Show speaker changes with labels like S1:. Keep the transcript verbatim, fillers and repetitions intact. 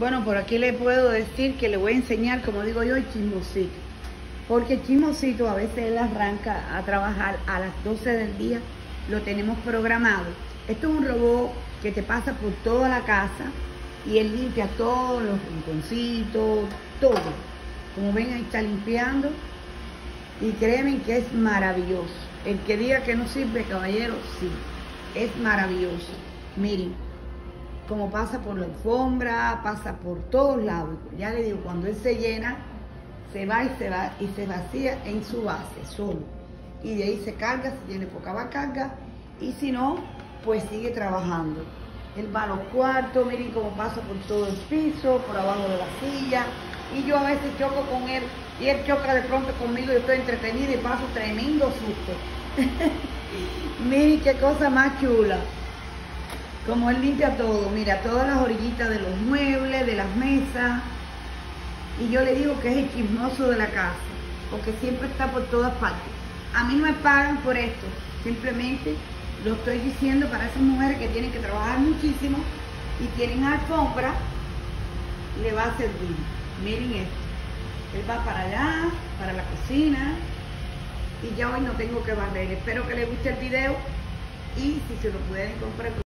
S1: Bueno, por aquí le puedo decir que le voy a enseñar, como digo yo, el chismosito. Porque el chismosito a veces él arranca a trabajar a las doce del día, lo tenemos programado. Esto es un robot que te pasa por toda la casa y él limpia todos los rinconcitos, todo. Como ven, ahí está limpiando y créanme que es maravilloso. El que diga que no sirve, caballero, sí, es maravilloso. Miren, como pasa por la alfombra, pasa por todos lados. Ya le digo, cuando él se llena, se va y se va y se vacía en su base, solo. Y de ahí se carga, si tiene poca va carga, y si no, pues sigue trabajando. Él va a los cuartos, miren cómo pasa por todo el piso, por abajo de la silla, y yo a veces choco con él, y él choca de pronto conmigo, yo estoy entretenida y paso tremendo susto. Miren qué cosa más chula. Como él limpia todo, mira, todas las orillitas de los muebles, de las mesas. Y yo le digo que es el chismoso de la casa, porque siempre está por todas partes. A mí no me pagan por esto, simplemente lo estoy diciendo para esas mujeres que tienen que trabajar muchísimo y tienen alfombra, le va a servir. Miren esto, él va para allá, para la cocina, y ya hoy no tengo que barrer. Espero que les guste el video y si se lo pueden comprar.